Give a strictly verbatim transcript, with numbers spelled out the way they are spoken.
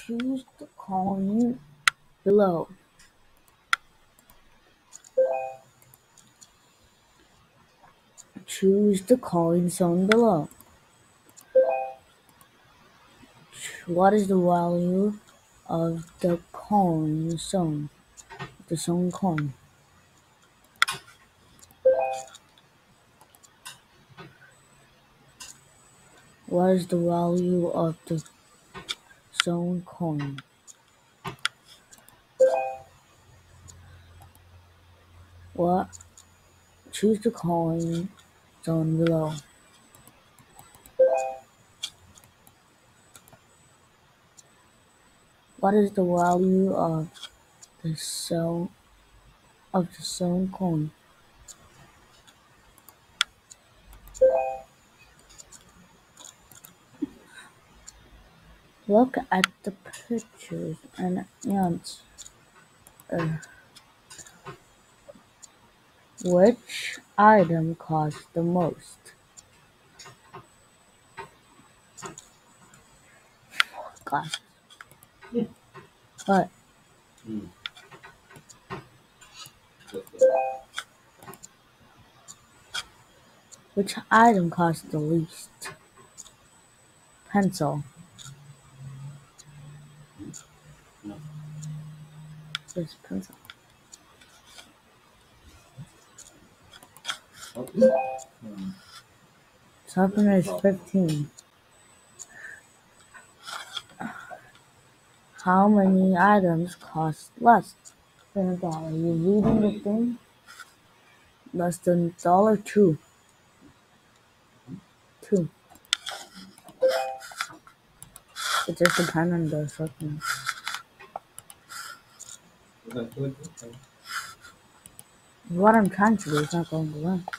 Choose the coin below. Choose the coin shown below. What is the value of the coin shown? The shown coin. What is the value of the shown coin? What? Choose the coin shown below. What is the value of the shown of the shown coin? Look at the pictures and answer. Which item costs the most? God. What? Which item costs the least? Pencil. This pencil. Sharpener is fifteen. How many items cost less than a dollar? You reading the thing? Less than a dollar, two. Two. It just depends on the sharpener. What I'm trying to do is not going to run.